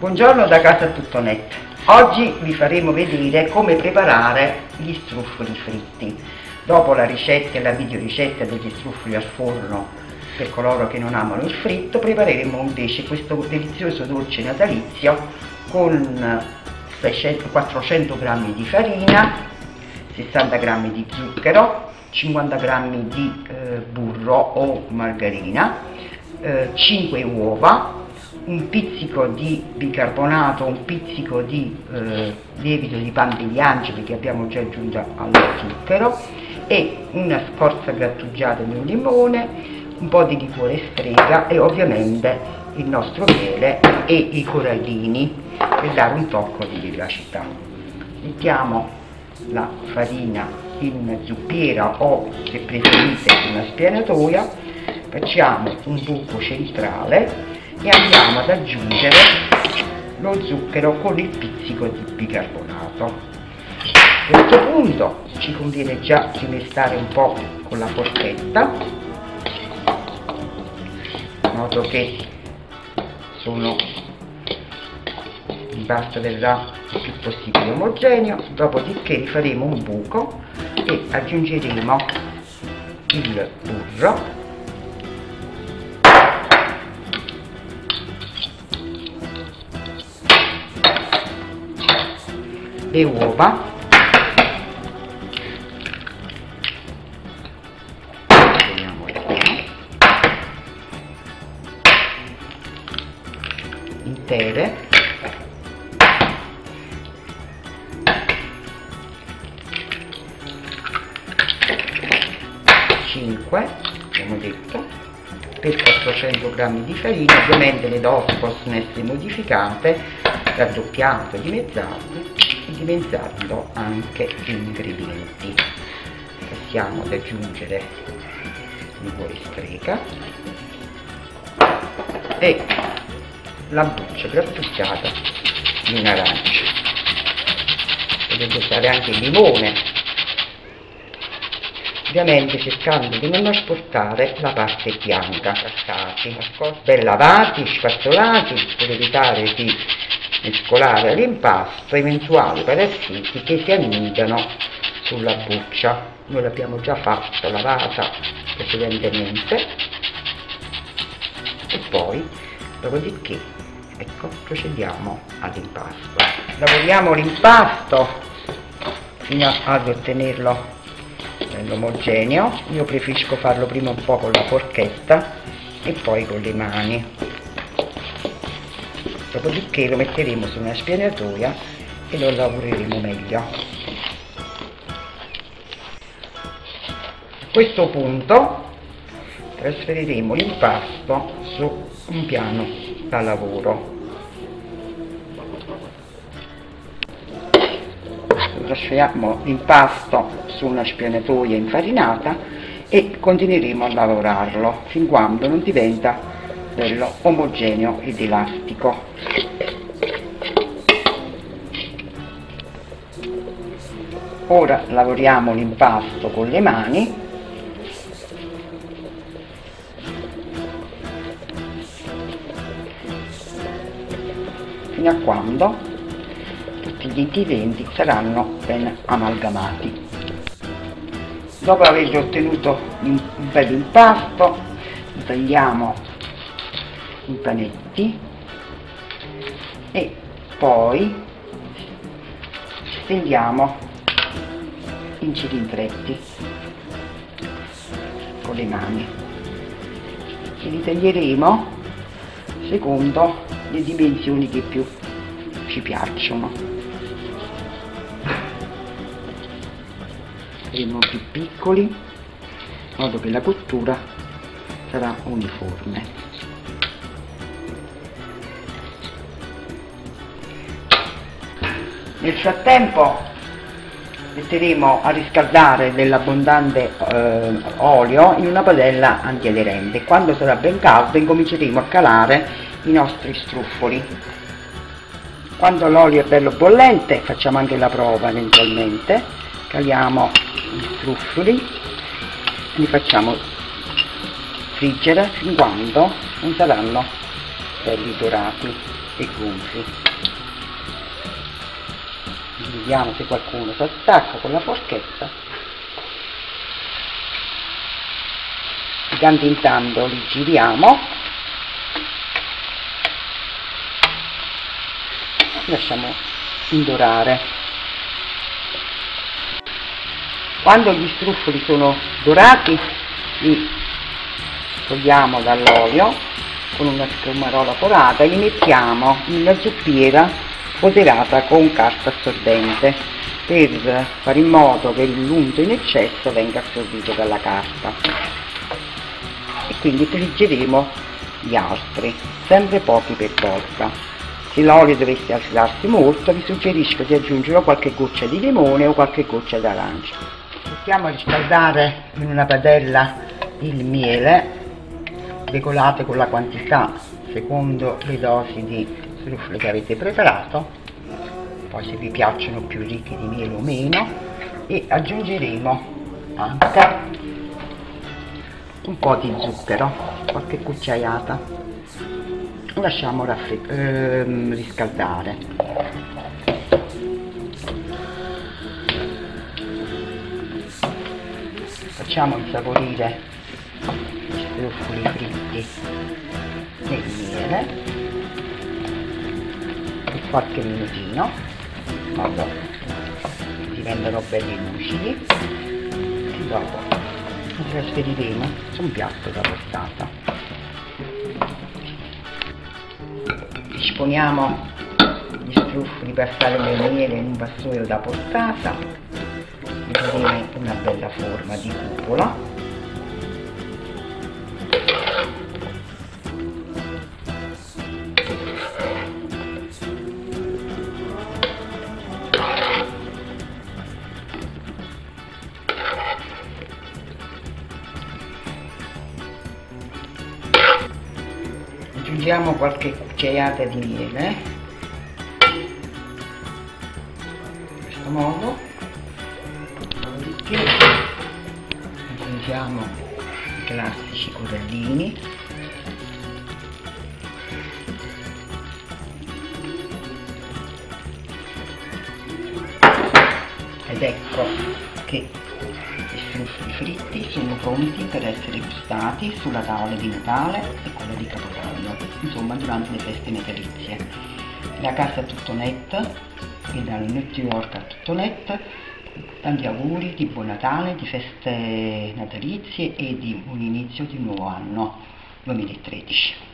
Buongiorno da Casa Tuttonet. Oggi vi faremo vedere come preparare gli struffoli fritti. Dopo la ricetta e la videoricetta degli struffoli al forno per coloro che non amano il fritto, prepareremo invece questo delizioso dolce natalizio con 400 g di farina, 60 g di zucchero, 50 g di burro o margarina, 5 uova, un pizzico di bicarbonato, un pizzico di lievito di pan degli angeli che abbiamo già aggiunto allo zucchero e una scorza grattugiata di un limone, un po' di liquore strega e ovviamente il nostro miele e i corallini per dare un tocco di vivacità. Mettiamo la farina in una zuppiera o, se preferite, una spianatoia, facciamo un buco centrale e andiamo ad aggiungere lo zucchero con il pizzico di bicarbonato. A questo punto ci conviene già rimestare un po' con la forchetta, in modo che l'impasto verrà il più possibile omogeneo. Dopodiché rifaremo un buco e aggiungeremo il burro, le uova, intere, abbiamo detto, per 400 g di farina. Ovviamente le dosi possono essere modificate, raddoppiate, dimezzando anche gli ingredienti. Passiamo ad aggiungere il liquore strega e la buccia grattugiata di un arancio. Potete usare anche il limone, ovviamente cercando di non asportare la parte bianca. Ben lavati, spazzolati per evitare di mescolare all'impasto eventuali parassiti che si annidano sulla buccia. Noi l'abbiamo già fatto, lavata precedentemente, e poi dopodiché procediamo all'impasto. Lavoriamo l'impasto fino ad ottenerlo omogeneo. Io preferisco farlo prima un po' con la forchetta e poi con le mani. Dopodiché lo metteremo su una spianatoia e lo lavoreremo meglio. A questo punto trasferiremo l'impasto su un piano da lavoro. Trasferiamo l'impasto su una spianatoia infarinata e continueremo a lavorarlo fin quando non diventa bello omogeneo ed elastico. Ora lavoriamo l'impasto con le mani fino a quando tutti gli ingredienti saranno ben amalgamati. Dopo aver ottenuto un bel impasto, lo tagliamo in panetti e poi stendiamo in cilindretti con le mani e li taglieremo secondo le dimensioni che più ci piacciono. Faremo più piccoli in modo che la cottura sarà uniforme. Nel frattempo metteremo a riscaldare dell'abbondante olio in una padella antiaderente. Quando sarà ben caldo incominceremo a calare i nostri struffoli. Quando l'olio è bello bollente facciamo anche la prova eventualmente, caliamo gli struffoli, li facciamo friggere fin quando non saranno belli dorati e gonfi. Vediamo se qualcuno si attacca con la forchetta. Di tanto in tanto li giriamo, lasciamo indorare. Quando gli struffoli sono dorati li togliamo dall'olio con una schiumarola forata e li mettiamo in una zuppiera foderata con carta assorbente per fare in modo che l'unto in eccesso venga assorbito dalla carta, e quindi friggeremo gli altri, sempre pochi per volta. Se l'olio dovesse alzarsi molto, vi suggerisco di aggiungere qualche goccia di limone o qualche goccia d'arancia. Mettiamo a riscaldare in una padella il miele, regolate con la quantità secondo le dosi di struffoli che avete preparato, poi se vi piacciono più ricchi di miele o meno, e aggiungeremo anche un po' di zucchero, qualche cucchiaiata. Lasciamo riscaldare. Facciamo insaporire gli struffoli fritti nel miele per qualche minutino, in modo che diventano belli lucidi, e dopo li trasferiremo su un piatto da portata. Disponiamo gli struffoli per fare le miele in un vassoio da portata, e daremo una bella forma di cupola. Aggiungiamo qualche cucchiaiata di miele, in questo modo. Dopodiché aggiungiamo i classici corallini, ed ecco che gli struffoli fritti sono pronti per essere gustati sulla tavola di Natale e quella di Capodanno, insomma durante le feste natalizie. La casa Tuttonet e dal network a Tuttonet tanti auguri di buon Natale, di feste natalizie e di buon inizio di nuovo anno 2013.